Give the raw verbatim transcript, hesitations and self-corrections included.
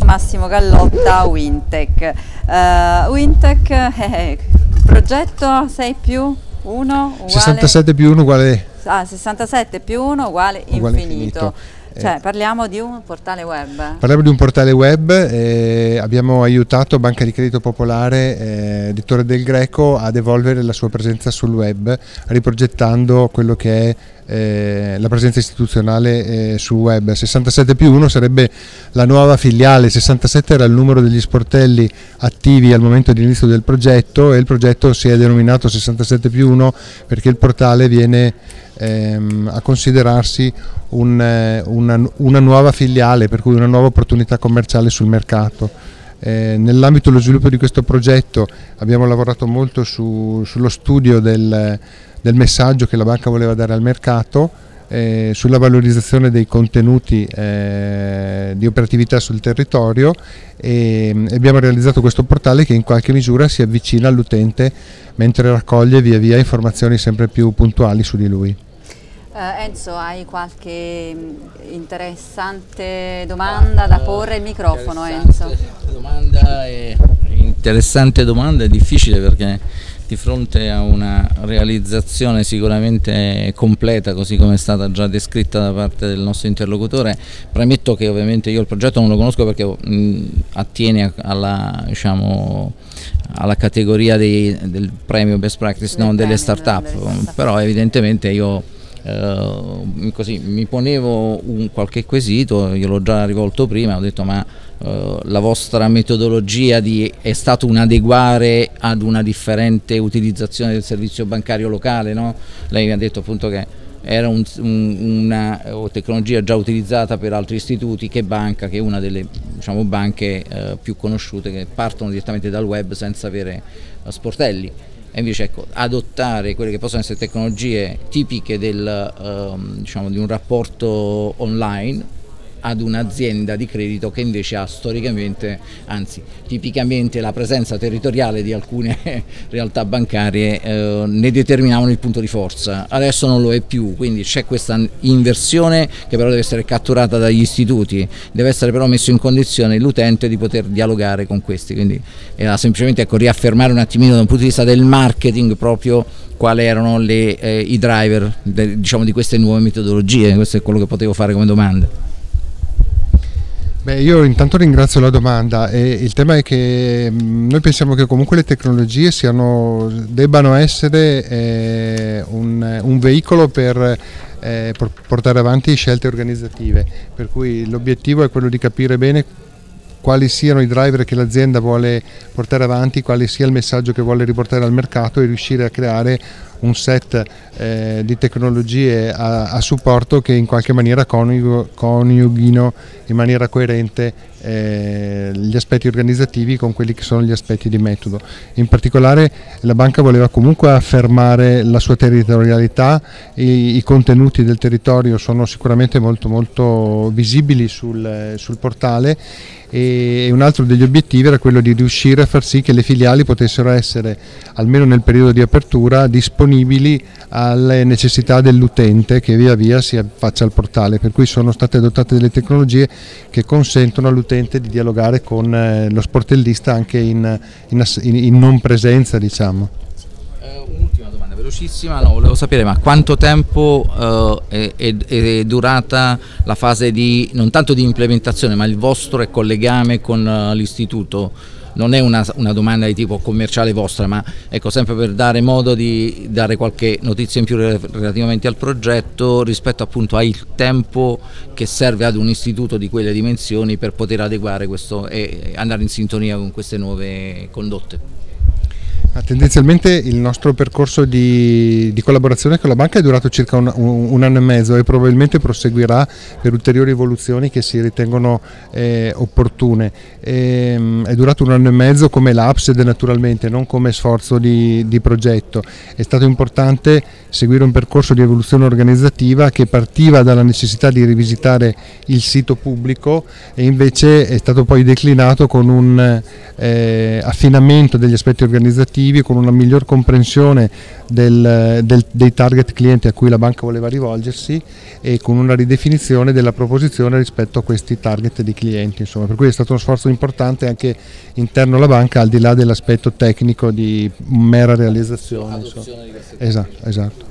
Massimo Gallotta, Wintec. Uh, Wintec, eh, progetto sei più uno uguale... sessantasette più uno uguale... Ah, sessantasette più uno uguale, uguale infinito. infinito. Cioè, eh, parliamo di un portale web. Parliamo di un portale web, eh, abbiamo aiutato Banca di Credito Popolare eh, di Torre del Greco ad evolvere la sua presenza sul web, riprogettando quello che è eh, la presenza istituzionale eh, sul web. sessantasette più uno sarebbe la nuova filiale, sessantasette era il numero degli sportelli attivi al momento di inizio del progetto e il progetto si è denominato sessantasette più uno perché il portale viene ehm, a considerarsi un, eh, una, una nuova filiale, per cui una nuova opportunità commerciale sul mercato. Eh, nell'ambito dello sviluppo di questo progetto abbiamo lavorato molto su, sullo studio del, del messaggio che la banca voleva dare al mercato, eh, sulla valorizzazione dei contenuti eh, di operatività sul territorio e, e abbiamo realizzato questo portale che in qualche misura si avvicina all'utente mentre raccoglie via via informazioni sempre più puntuali su di lui. Uh, Enzo, hai qualche interessante domanda da porre? Il microfono, Enzo. Domanda è, interessante domanda, è difficile perché di fronte a una realizzazione sicuramente completa, così come è stata già descritta da parte del nostro interlocutore, premetto che ovviamente io il progetto non lo conosco perché mh, attiene alla, diciamo, alla categoria dei, del premio Best Practice, non delle start-up, però evidentemente io Uh, così, mi ponevo un qualche quesito, io l'ho già rivolto prima, ho detto ma uh, la vostra metodologia di, è stato un adeguare ad una differente utilizzazione del servizio bancario locale, no? Lei mi ha detto appunto che era un, un, una tecnologia già utilizzata per altri istituti, che banca, che è una delle, diciamo, banche uh, più conosciute, che partono direttamente dal web senza avere uh, sportelli. E invece ecco, adottare quelle che possono essere tecnologie tipiche del, um, diciamo, di un rapporto online ad un'azienda di credito che invece ha storicamente, anzi tipicamente la presenza territoriale di alcune realtà bancarie eh, ne determinavano il punto di forza. Adesso non lo è più, quindi c'è questa inversione che però deve essere catturata dagli istituti, deve essere però messo in condizione l'utente di poter dialogare con questi, quindi era semplicemente ecco, riaffermare un attimino da un punto di vista del marketing proprio quali erano le, eh, i driver de, diciamo, di queste nuove metodologie. Questo è quello che potevo fare come domanda. Beh, io intanto ringrazio la domanda e il tema è che noi pensiamo che comunque le tecnologie siano, debbano essere eh, un, un veicolo per eh, portare avanti scelte organizzative, per cui l'obiettivo è quello di capire bene quali siano i driver che l'azienda vuole portare avanti, quale sia il messaggio che vuole riportare al mercato e riuscire a creare un set eh, di tecnologie a, a supporto che in qualche maniera coniughino in maniera coerente eh, gli aspetti organizzativi con quelli che sono gli aspetti di metodo. In particolare la banca voleva comunque affermare la sua territorialità, i, i contenuti del territorio sono sicuramente molto molto visibili sul, sul portale e un altro degli obiettivi era quello di riuscire a far sì che le filiali potessero essere, almeno nel periodo di apertura, disponibili alle necessità dell'utente che via via si affaccia al portale, per cui sono state adottate delle tecnologie che consentono all'utente di dialogare con lo sportellista anche in, in, in non presenza, diciamo. Un'ultima domanda velocissima, no, volevo sapere ma quanto tempo eh, è, è, è durata la fase di, non tanto di implementazione, ma il vostro ecco, legame con uh, l'istituto? Non è una, una domanda di tipo commerciale vostra, ma ecco, sempre per dare modo di dare qualche notizia in più relativamente al progetto rispetto appunto al tempo che serve ad un istituto di quelle dimensioni per poter adeguare questo e andare in sintonia con queste nuove condotte. Tendenzialmente il nostro percorso di, di collaborazione con la banca è durato circa un, un, un anno e mezzo e probabilmente proseguirà per ulteriori evoluzioni che si ritengono eh, opportune. E, è durato un anno e mezzo come l'Apsed naturalmente, non come sforzo di, di progetto. È stato importante seguire un percorso di evoluzione organizzativa che partiva dalla necessità di rivisitare il sito pubblico e invece è stato poi declinato con un eh, affinamento degli aspetti organizzativi operativi, con una miglior comprensione del, del, dei target clienti a cui la banca voleva rivolgersi e con una ridefinizione della proposizione rispetto a questi target di clienti, insomma. Per cui è stato uno sforzo importante anche interno alla banca, al di là dell'aspetto tecnico di mera realizzazione. Insomma. Esatto, esatto.